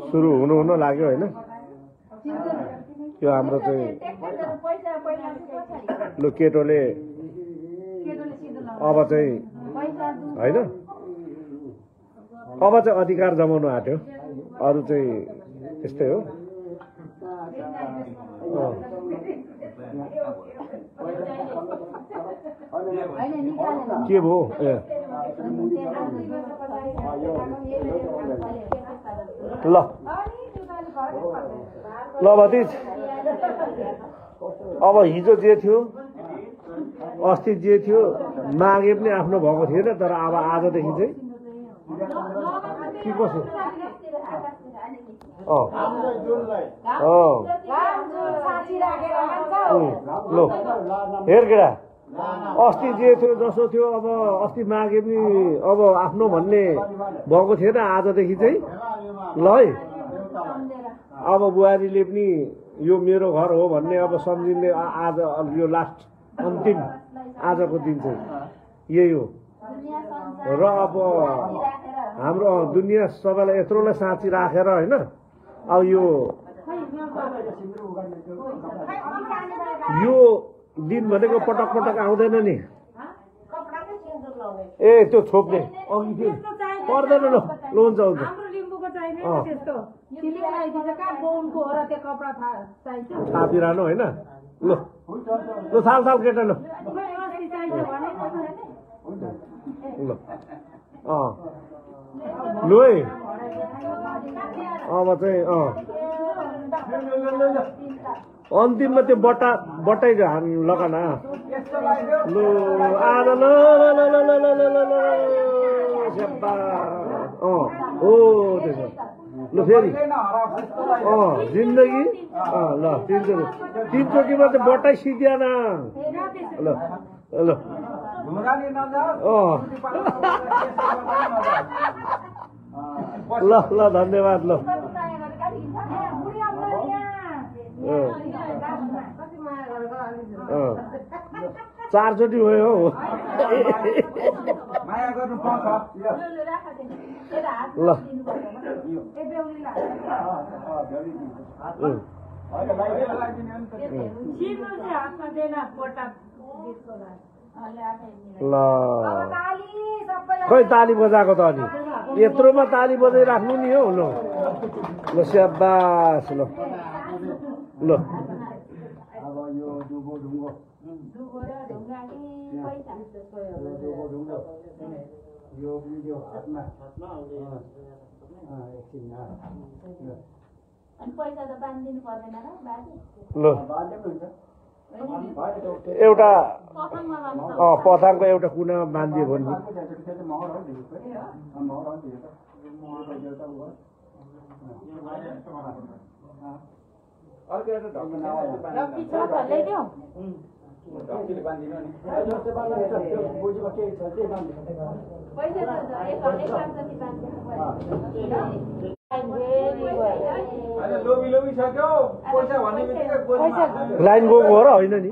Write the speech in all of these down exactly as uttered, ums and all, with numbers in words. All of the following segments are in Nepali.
सुरु हुनु हुन लाग्यो होइन यो हाम्रो चाहिँ लु केटोले अब चाहिँ होइन अब चाहिँ अधिकार जमाउनु आँट्यो अरू चाहिँ त्यस्तै हो के भयो ए ल ल भतिज अब हिजो जे थियो अस्ति जे थियो मागे पनि आफ्नो भएको थिएन तर अब आजदेखि चाहिँ के कसो ल हेर केडा अस्ति जे थियो जसो थियो अब अस्ति मागे पनि अब आफ्नो भन्ने भएको थिएन आजदेखि चाहिँ ल है अब बुहारीले पनि यो मेरो घर हो भन्ने अब सम्झिने आज यो लास्ट अन्तिम आजको दिन चाहिँ यही हो र अब हाम्रो दुनियाँ सबैलाई यत्रोलाई साँची राखेर होइन अब यो यो दिन भनेको पटक पटक आउँदैन नि ए त्यो छोप्ने अघि त्यो पर्दैन ल ल हुन्छ हुन्छ छापिरहनु होइन ल ल थाल थाल केटा ल ल अँ लु है अब चाहिँ अँ अन्तिममा त्यो बट्टा बट्टै हान लगान लु आज ल ल ल ल ल ल ल अँ हो त्यसो ल फेरि अँ जिन्दगी अँ ल तिनचोटि तिनचोटिमा चाहिँ बट्टै सिद्धिएन ल ल ल ल धन्यवाद ल चारचोटि भयो हौ ल ल खै ताली बजाएको त अनि यत्रोमा ताली बजाइराख्नु नि हौ ल ल स्याबास ल ल ल एउटा पथाङको एउटा कुनामा बाँधियो भने लाइन गएको हो र होइन नि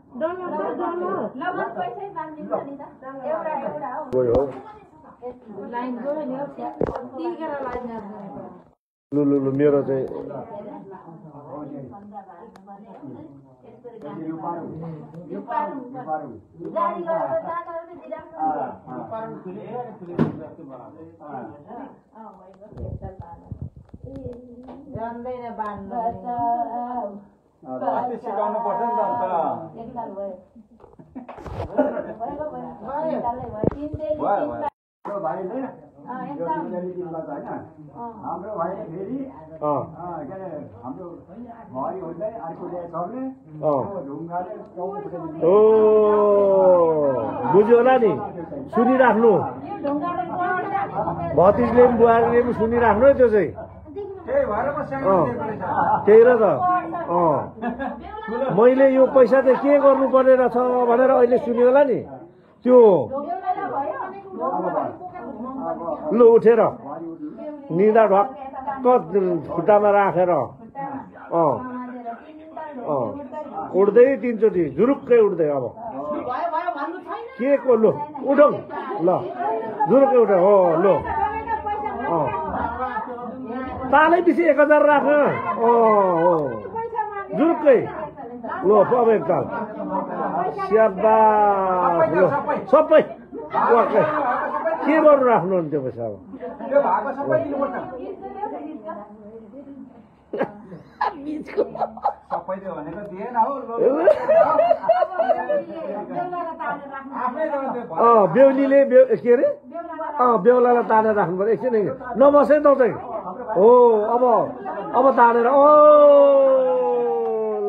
लु लु लु मेरो चाहिँ सिकाउनु पर्छ नि त हाम्रो भाइले फेरि के अरे हाम्रो घरि हुँदै अर्को ल्याए सर्ने ढुङ्गाले ओ बुझ्यो होला नि सुनिराख्नु भतिजले पनि बुहारीले पनि सुनिराख्नु है त्यो चाहिँ त्यही र त अँ मैले यो पैसा चाहिँ के गर्नुपर्ने रहेछ भनेर अहिले सुन्यो होला नि त्यो लु उठेर निदा ढक्क खुट्टामा राखेर अँ अँ उठ्दै तिनचोटि जुरुक्कै उठ्दै अब के को लु उठौ ल जुरुक्कै उठ हो लु अँ तालै पछि एक हजार राख्न जुर्कै ल अब एकताल स्याबास ल सबै वाक्कै के गर्नु राख्नु अनि त्यो पैसा अब बेहुलीले के अरे अँ बेहुलालाई तानेर राख्नु पर्यो एकछिन नबसे त चाहिँ हो अब अब तानेर ओ ल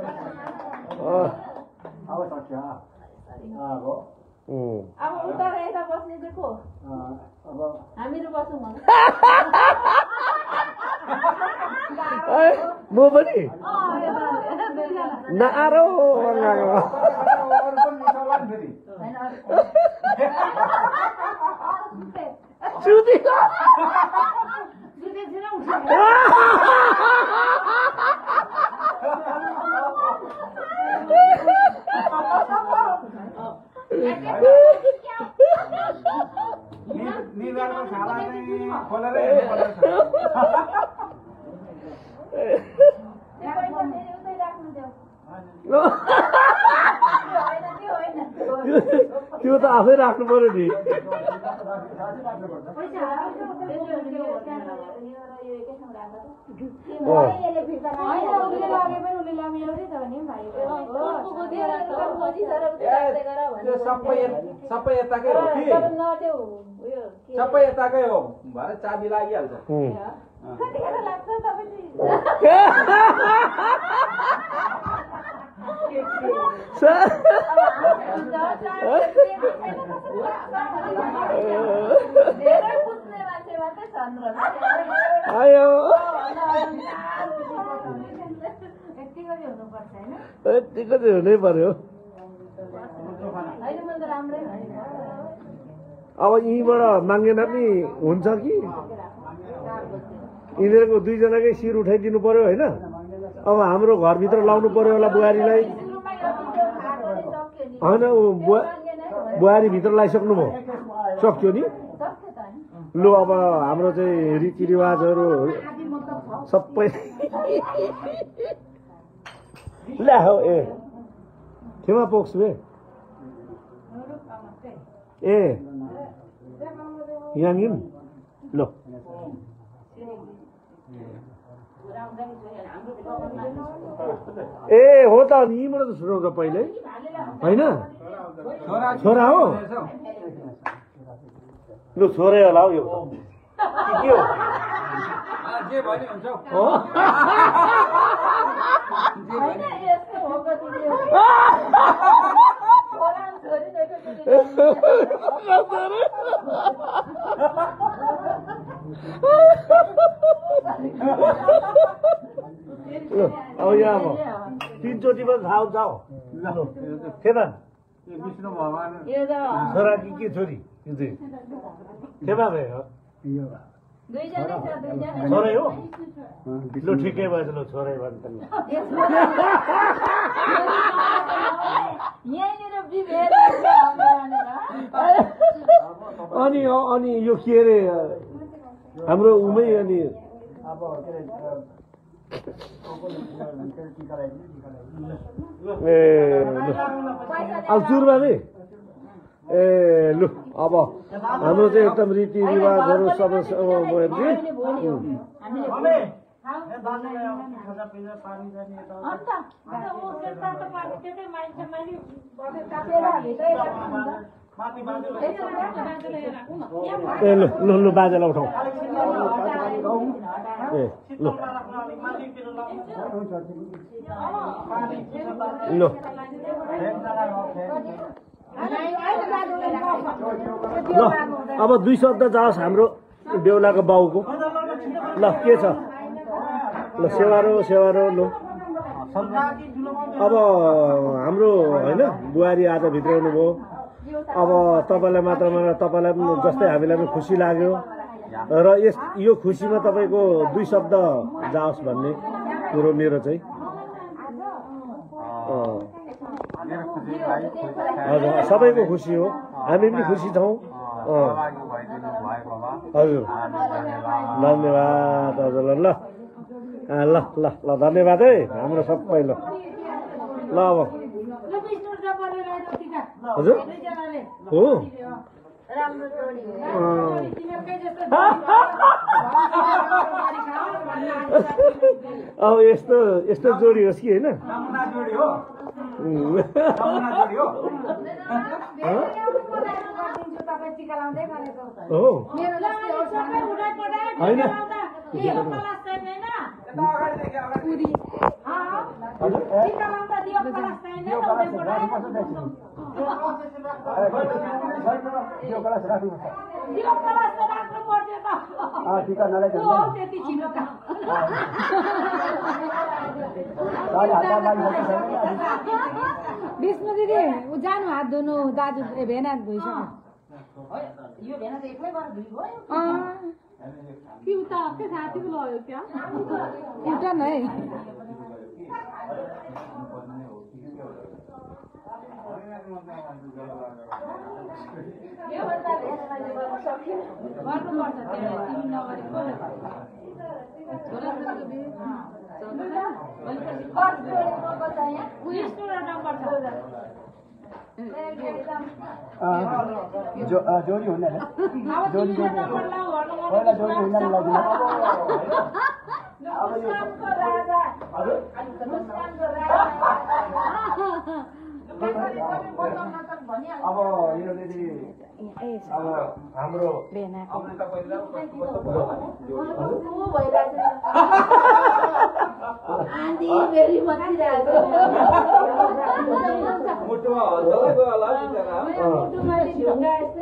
अब उता यता बस्ने चाहिँ को हामीहरू बसौँ म पनि नआरो सुति निधारको खाला चाहिँ खोलेर त्यो त आफै राख्नु पर्यो नि सबै यताकै हो कि सबै यताकै हो भरे चाबी लागिहाल्छ आयो यतिको चाहिँ हुनै पर्यो अब यहीँबाट मागेन पनि हुन्छ कि यिनीहरूको दुईजनाकै शिर उठाइदिनु पर्यो होइन अब हाम्रो घरभित्र लाउनु पर्यो होला बुहारीलाई होइन बुवा बुहारी भित्र लगाइसक्नुभयो सक्यो नि लु अब हाम्रो चाहिँ रीतिरिवाजहरू सबै ल्या हो ए खेमा पोक्स बे ए याङ्गिन ल ए हो त अनि यहीँबाट त सुनाउँछ पहिले होइन छोरा हो लु छोरै होला हौ यो के हो जे भने हुन्छ अब यहाँ अब तिनचोटिमा थाहा जाऊ थिएन विष्णु भगवान छोरा कि के छोरी यो चाहिँ खेमा भयो छोरै हो लु ठिकै भयो ल छोरै भन्छ अनि अनि यो के अरे हाम्रो उमै अनि ए अब चुरमा नि ए लु अब हाम्रो चाहिँ एकदम रीतिरिवाजहरू सबै ए लु लु लु बाजेलाई उठाउ ए लु लु ल अब दुई शब्द जाओस् हाम्रो बेहुलाको बाउको ल के छ ल सेवारो सेवारो लु अब हाम्रो होइन बुहारी आज भित्राउनु भयो अब तपाईँलाई मात्र मात्र तपाईँलाई पनि जस्तै हामीलाई पनि खुसी लाग्यो र यस यो खुसीमा तपाईँको दुई शब्द जाओस् भन्ने कुरो मेरो चाहिँ हजुर सबैको खुसी हो हामी पनि खुसी छौँ हजुर धन्यवाद हजुरलाई ल ल ल ल धन्यवाद है हाम्रो सबै ल ल अब हजुर हो अब यस्तो यस्तो जोडी होस् कि होइन होइन विष्णु दिदी ऊ जानु हात धुनु दाजु भेना धोइसक्यो कि उता के साथीको लग्यो क्या एउटा नै जोडी हुँदैन जोडी पहिला जोडी हुँदैन लगिन अब यो दिदी अब हाम्रो आन्धी फेरि बसिरहेको मुटुमा हल्चलै गयो होला बिचरा मुटुमा ढुङ्गा यस्तै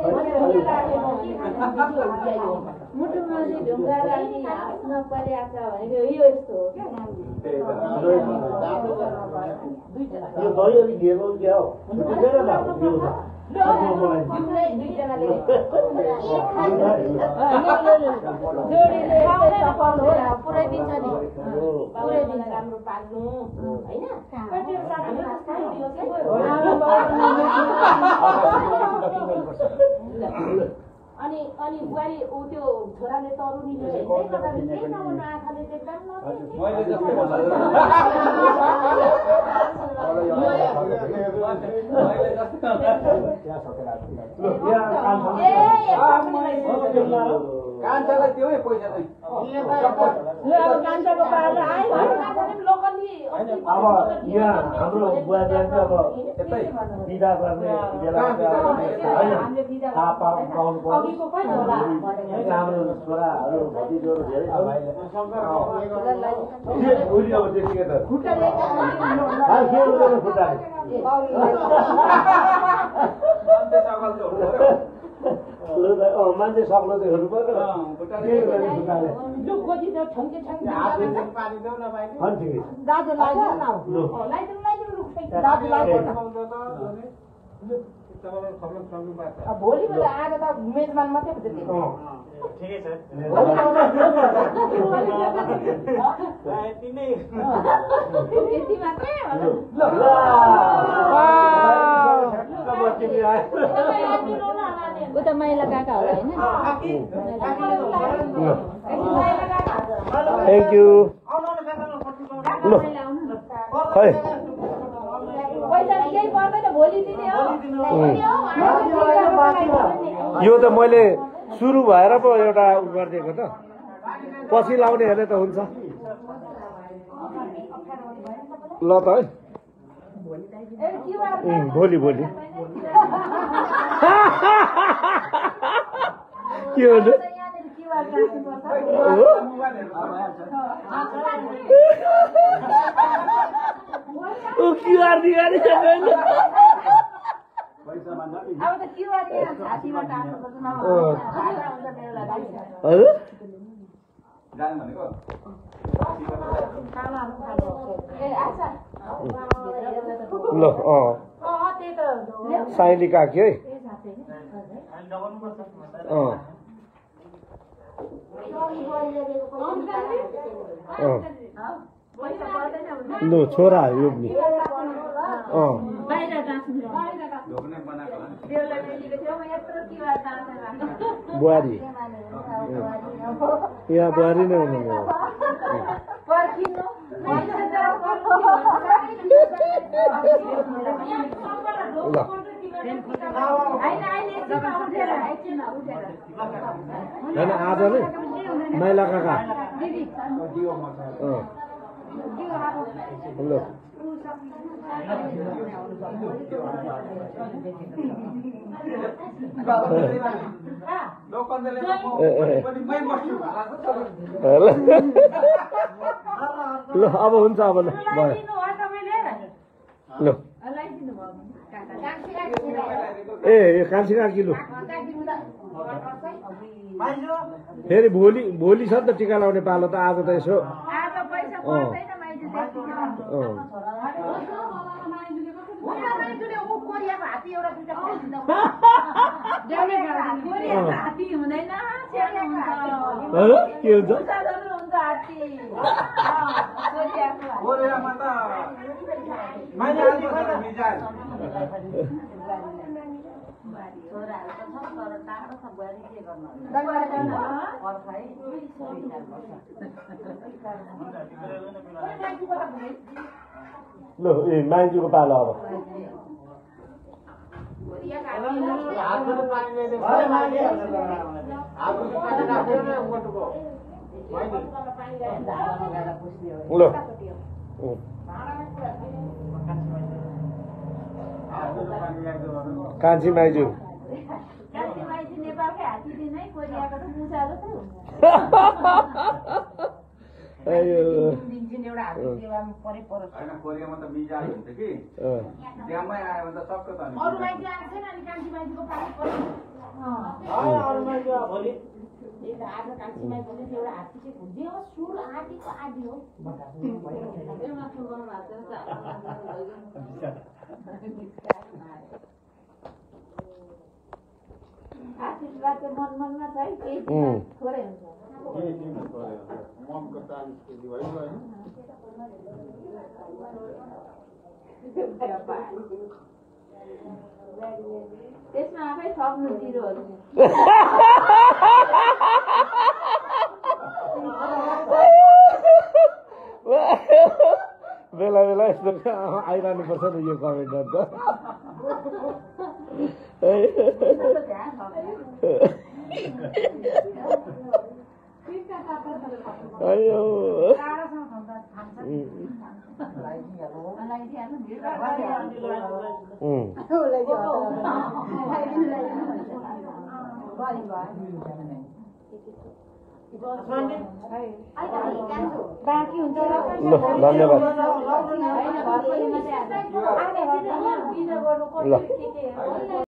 मुटुमा ढुङ्गा राख्ने हाँस्न परिरहेको छ भनेको यो यस्तो हो क्या यो दही अलिक घेर्नु क्या हो दुईजनाले जोडीले सफल हो पुरै दिन्छ नि पुरै दिन राम्रो पाल्नु होइन अनि अनि बुहारी ऊ त्यो छोराले तरुनीले के नगर्नु आँखाले देख्दा मैले जस्तो कान्छालाई त्योै पैसा चाहिँ कान्छाको पालो आयो लोकली अब यहाँ हाम्रो बुवा जान्छ अब बिदा गर्ने बेला थाहा पाउनु पर्यो हाम्रो छोराहरू भतिजोहरू धेरै भोलि अब त्यतिकै त खुट्टाले मान्छे सक्लो चाहिँ हेर्नु पर्यो भोलिबाट आएको त मेजमान मात्रै ठिकै छ यति मात्रै उता माइला काका होला होइन थ्याङ्क यू ल खै पैसा केही पर्दैन भोलि दिने हो यो त मैले सुरु भएर पो एउटा उ गरिदिएको त पछि लाउने हेर्ने त हुन्छ ल त है भोलि भोलि के हो क्युआर दिगारी अब त क्युआर छातीबाट हजुर जानु भनेको ल अँ साइली काकी है अँ लु छोरा यो पनि अँ बुहारी यहाँ बुहारी नै हुनुहुने हो पर्खिनु होइन आज नै माइला काका ल ल अब हुन्छ अब ल भयो ल ए यो कान्छी काकी लु फेरि भोलि भोलि छ नि त टिका लाउने पालो त आज त यसो के हुन्छ ल ए माइजूको पालो अब ल कान्छी माइजू नेपालकै हात्ती दिन है कोरियाको त मुसा जस्तो कोरियामा त मिजाज हुन्छ कि त्यहाँमै आयो भने त सक्क त अरू मान्छे आएको छैन अनि कान्छी मान्छेको पालो पर्यो आज कान्छी मान्छे एउटा हात्ती चाहिँ घुम्दै हो सुर आँटीको आदि हो आशीर्वाद चाहिँ मन मनमा छ है केही थोरै हुन्छ त्यसमा आफै थप्नु जिरोहरू बेला बेला यस्तो आइरहनु पर्छ नि यो कमेन्टहरू त अयो बाँकी हुन्छ ल धन्यवाद ल